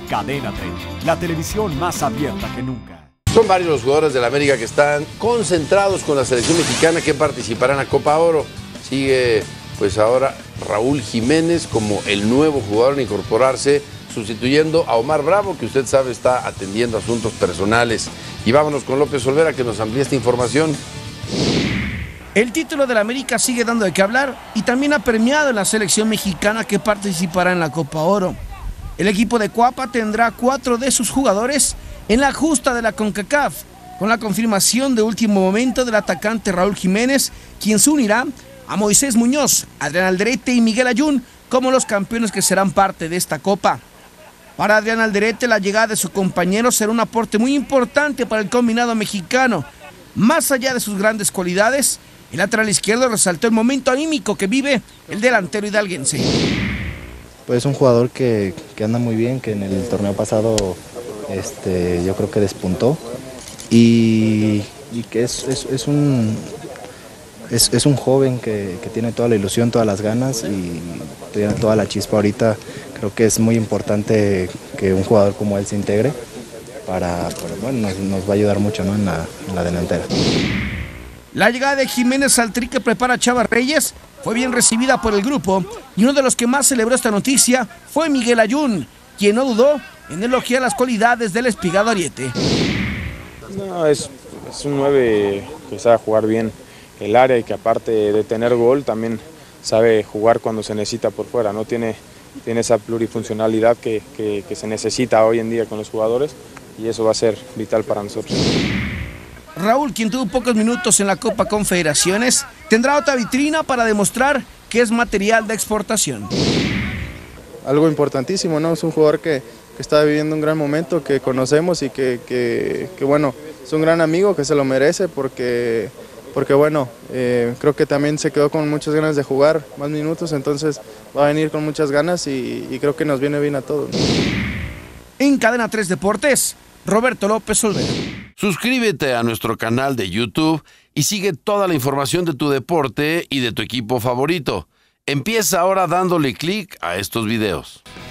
Cadena 30, la televisión más abierta que nunca. Son varios los jugadores de la América que están concentrados con la selección mexicana que participará en la Copa Oro. Sigue pues ahora Raúl Jiménez como el nuevo jugador en incorporarse, sustituyendo a Omar Bravo, que usted sabe está atendiendo asuntos personales. Y vámonos con López Olvera, que nos amplía esta información. El título de la América sigue dando de qué hablar y también ha premiado en la selección mexicana que participará en la Copa Oro. El equipo de Cuapa tendrá 4 de sus jugadores en la justa de la CONCACAF, con la confirmación de último momento del atacante Raúl Jiménez, quien se unirá a Moisés Muñoz, Adrián Alderete y Miguel Ayun como los campeones que serán parte de esta Copa. Para Adrián Alderete, la llegada de su compañero será un aporte muy importante para el combinado mexicano. Más allá de sus grandes cualidades, el lateral izquierdo resaltó el momento anímico que vive el delantero hidalguense. Pues es un jugador que anda muy bien, que en el torneo pasado yo creo que despuntó y que es un joven que tiene toda la ilusión, todas las ganas y tiene toda la chispa ahorita. Creo que es muy importante que un jugador como él se integre bueno, nos va a ayudar mucho, ¿no? en la delantera. La llegada de Jiménez al tri que prepara Chava Reyes fue bien recibida por el grupo y uno de los que más celebró esta noticia fue Miguel Ayun, quien no dudó en elogiar las cualidades del espigado ariete. No, es un 9 que sabe jugar bien el área y que aparte de tener gol también sabe jugar cuando se necesita por fuera, ¿no? Tiene esa plurifuncionalidad que se necesita hoy en día con los jugadores y eso va a ser vital para nosotros. Raúl, quien tuvo pocos minutos en la Copa Confederaciones, tendrá otra vitrina para demostrar que es material de exportación. Algo importantísimo, ¿no? Es un jugador que está viviendo un gran momento, que conocemos y que bueno, es un gran amigo que se lo merece porque bueno, creo que también se quedó con muchas ganas de jugar más minutos, entonces va a venir con muchas ganas y creo que nos viene bien a todos. En Cadena 3 Deportes, Roberto López Olvera. Suscríbete a nuestro canal de YouTube y sigue toda la información de tu deporte y de tu equipo favorito. Empieza ahora dándole clic a estos videos.